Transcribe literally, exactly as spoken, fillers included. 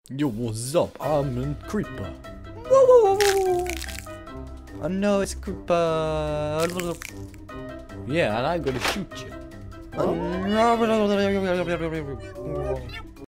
Yo, what's up? I'm a creeper. Whoa, whoa, whoa, whoa. Oh no, it's creeper. Yeah, and I'm gonna shoot you. Oh.